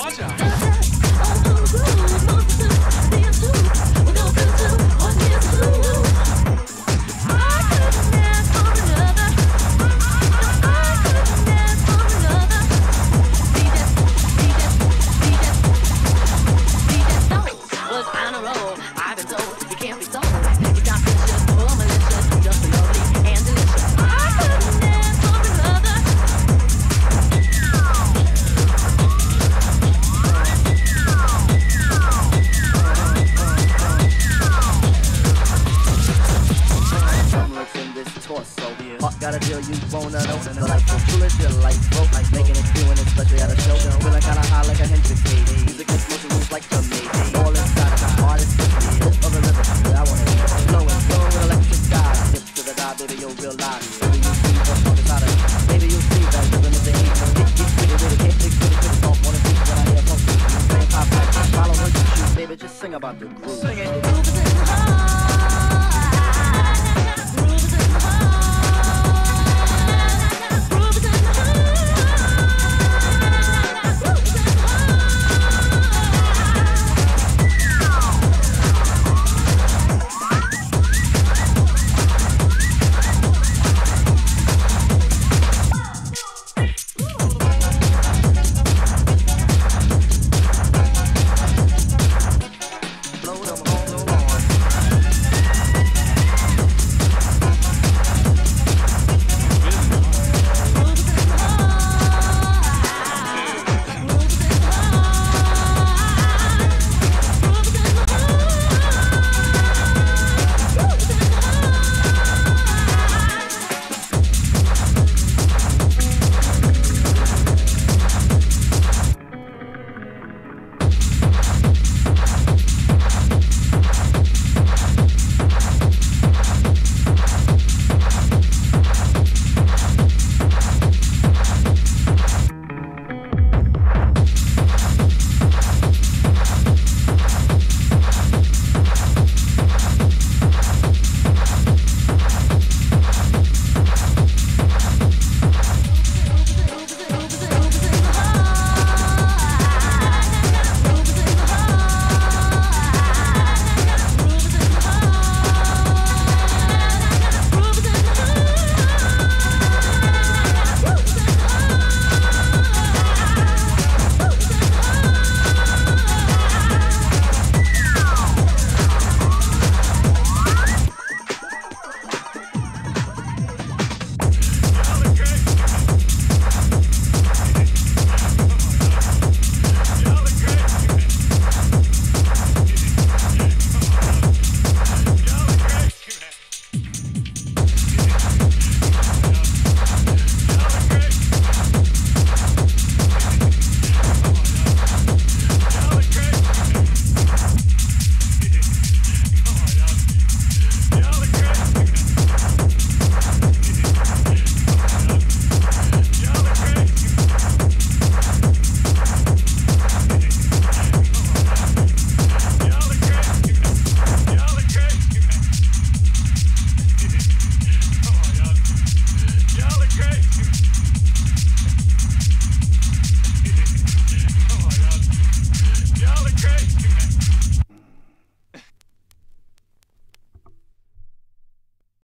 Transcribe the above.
Got a deal you wanna know. Delightful, foolish, delightful. Making it, doing it, especially at a show. Feeling kinda high like a Hendrix gauge. Music makes motion moves like the maze. All inside of my heart is tip of the rhythm. I wanna hear it flowing, flowing with electric style. Tip to the die, baby, you'll realize. Baby, you see the funk inside of me. Baby, you see that rhythm is the heat. Get pretty with it, can't fix it, soft, wanna see when I hear funk. Playing pop, follow her, you shoot, baby, just sing about the groove.